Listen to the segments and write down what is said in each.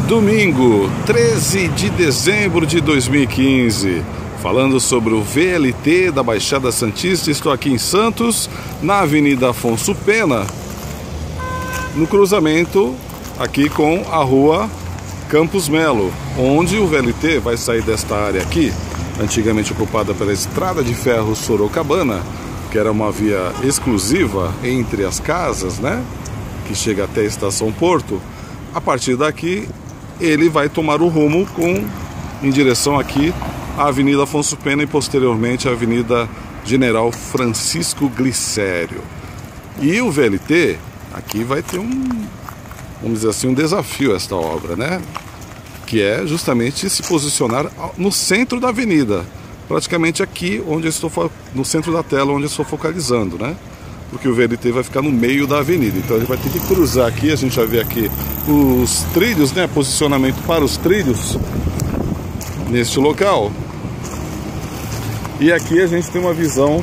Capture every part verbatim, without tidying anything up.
Domingo, treze de dezembro de dois mil e quinze, falando sobre o V L T da Baixada Santista. Estou aqui em Santos, na Avenida Afonso Pena, no cruzamento aqui com a Rua Campos Melo, onde o V L T vai sair desta área aqui, antigamente ocupada pela Estrada de Ferro Sorocabana, que era uma via exclusiva entre as casas, né, que chega até a Estação Porto. A partir daqui ele vai tomar o rumo com, em direção aqui à Avenida Afonso Pena e posteriormente à Avenida General Francisco Glicério. E o V L T aqui vai ter um, vamos dizer assim, um desafio esta obra, né? Que é justamente se posicionar no centro da avenida, praticamente aqui onde eu estou, no centro da tela onde eu estou focalizando, né? Porque o V L T vai ficar no meio da avenida, então ele vai ter que cruzar aqui. A gente vai ver aqui os trilhos, né? Posicionamento para os trilhos neste local. E aqui a gente tem uma visão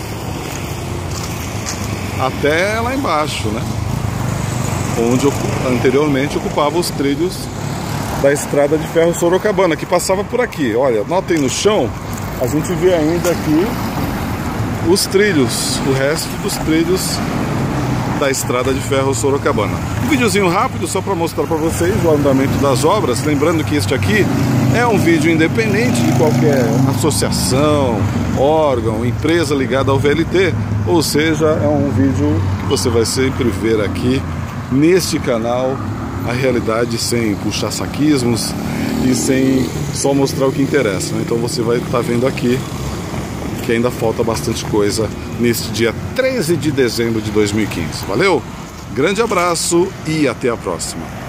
até lá embaixo, né? Onde anteriormente ocupava os trilhos da Estrada de Ferro Sorocabana, que passava por aqui. Olha, notem no chão, a gente vê ainda aqui os trilhos, o resto dos trilhos da Estrada de Ferro Sorocabana. Um videozinho rápido só para mostrar para vocês o andamento das obras. Lembrando que este aqui é um vídeo independente de qualquer associação, órgão, empresa ligada ao V L T, ou seja, é um vídeo que você vai sempre ver aqui neste canal a realidade, sem puxar saquismos e sem só mostrar o que interessa, né? Então você vai estar vendo aqui que ainda falta bastante coisa neste dia treze de dezembro de dois mil e quinze. Valeu, grande abraço e até a próxima.